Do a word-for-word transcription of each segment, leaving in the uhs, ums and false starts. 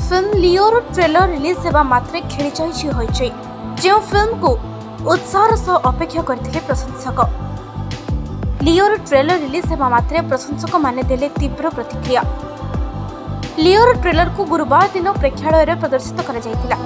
Film लियोर trailer release होगा मात्रे खेली जाइए होइचे जो फिल्म को उत्साहर सह अपेक्षा करथिले प्रशंसक। लियोर ट्रेलर रिलीज होगा मात्रे प्रशंसक माने देले तीव्र प्रतिक्रिया। लियोर ट्रेलर को गुरुवार दिन प्रेक्षालय रे प्रदर्शित करा जायतिला,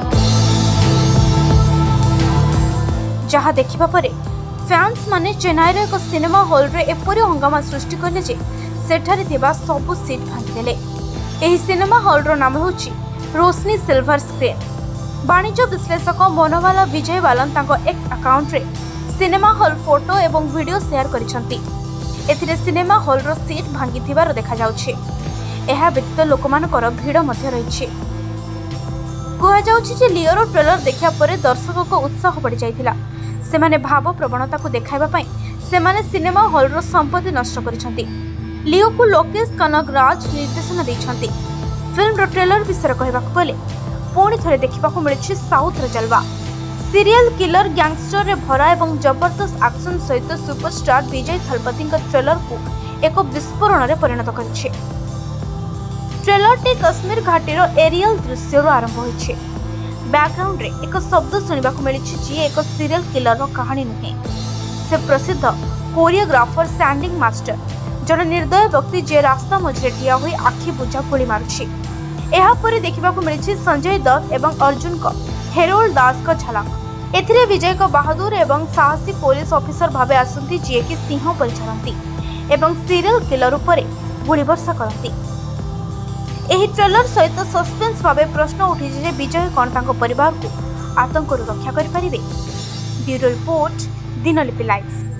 जहाँ देखिबा परे फैंस माने चेन्नई रे एक सिनेमा हॉल रे एपरि हंगामा सृष्टि करले जे सेठारे थिबा सबु सीट भांगी देले। एही सिनेमा हॉल रो नाम होछि रोशनी सिल्वर स्क्रीन। वाणिज्य विश्लेषक मनोवाला विजय बालन तांको एक्स अकाउंट रे सिनेमा हॉल फोटो एवं वीडियो शेयर करिसंती। एथिरे सिनेमा हॉल रो सीट भांगी थिबार देखा जाउछि। एहा व्यतीत लोकमानकर भीड़ मध्य रहिछि। कुहा जाउछि जे लियोर ट्रेलर देखिया परे दर्शकों को उत्साह बढ़ी जाइथिला। सेमाने भाव प्रवणता को देखाइबा पई सेमाने सिनेमा हॉल रो संपत्ति नष्ट करिसंती। लियो को लोकेश कनगराज निर्देशन दैछंती। फिल्म रो ट्रेलर विषय कहबाक गले पुणी थरे देखिबाकू मिलछि साउथ रो जलवा। सीरियल किलर गैंगस्टर रे भरा एवं जबरदस्त एक्शन सहित सुपरस्टार विजय थलपति ट्रेलर को एक विस्फोरण रे परिणत करिछि। ट्रेलर टी कश्मीर घाटी रो एरियल दृश्य रो आरंभ होइछि। बैकग्राउंड रे एक शब्द सुनिबाकू मिलछि जे एक सीरियल किलर रो कहानी नुहे। से प्रसिद्ध कोरियोग्राफर सैंडिंग मास्टर जन निर्दय व्यक्ति जे रास्ता मझे ठिया हुई आखि बुझा गोली मारुछि। एहा परे देखिबाकू मिलछि संजय दत्त एवं अर्जुन को हेरोल्ड दास का झलक। एथिरे विजय को बहादुर एवं साहसी पुलिस ऑफिसर भाबे आसंती जे कि सिंह परिचरंती एवं सीरियल किलर उपरे गोली वर्षा करंती। एही ट्रेलर सहित सस्पेंस भाबे प्रश्न उठी जे विजय कोन तांको परिवार को आतंक रु रक्षा करि परिबे। Bureau report, Dinalipi live.